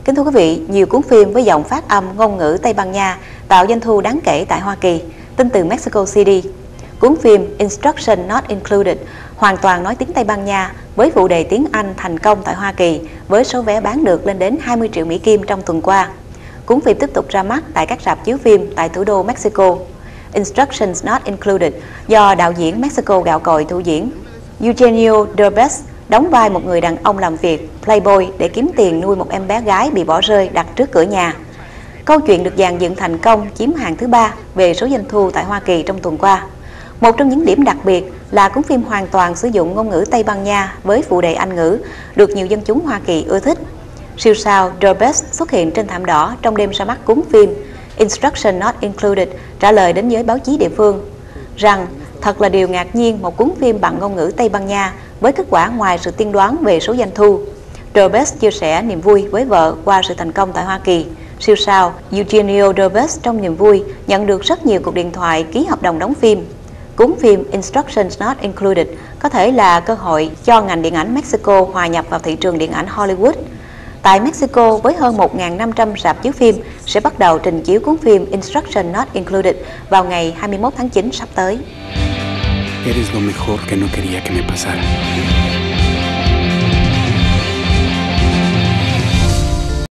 Kính thưa quý vị, nhiều cuốn phim với giọng phát âm ngôn ngữ Tây Ban Nha tạo doanh thu đáng kể tại Hoa Kỳ. Tin từ Mexico City, cuốn phim Instruction Not Included hoàn toàn nói tiếng Tây Ban Nha với phụ đề tiếng Anh thành công tại Hoa Kỳ với số vé bán được lên đến 20 triệu Mỹ Kim trong tuần qua. Cuốn phim tiếp tục ra mắt tại các rạp chiếu phim tại thủ đô Mexico. Instructions Not Included do đạo diễn Mexico gạo cội thủ diễn Eugenio Derbez đóng vai một người đàn ông làm việc playboy để kiếm tiền nuôi một em bé gái bị bỏ rơi đặt trước cửa nhà. Câu chuyện được dàn dựng thành công chiếm hạng thứ 3 về số doanh thu tại Hoa Kỳ trong tuần qua. Một trong những điểm đặc biệt là cuốn phim hoàn toàn sử dụng ngôn ngữ Tây Ban Nha với phụ đề Anh ngữ, được nhiều dân chúng Hoa Kỳ ưa thích. Siêu sao Derbez xuất hiện trên thảm đỏ trong đêm ra mắt cuốn phim Instruction Not Included trả lời đến giới báo chí địa phương rằng thật là điều ngạc nhiên một cuốn phim bằng ngôn ngữ Tây Ban Nha với kết quả ngoài sự tiên đoán về số doanh thu. Derbez chia sẻ niềm vui với vợ qua sự thành công tại Hoa Kỳ. Siêu sao Eugenio Derbez trong niềm vui nhận được rất nhiều cuộc điện thoại ký hợp đồng đóng phim. Cuốn phim Instructions Not Included có thể là cơ hội cho ngành điện ảnh Mexico hòa nhập vào thị trường điện ảnh Hollywood. Tại Mexico, với hơn 1.500 rạp chiếu phim sẽ bắt đầu trình chiếu cuốn phim Instruction Not Included vào ngày 21 tháng 9 sắp tới. Eres lo mejor que no quería que me pasara.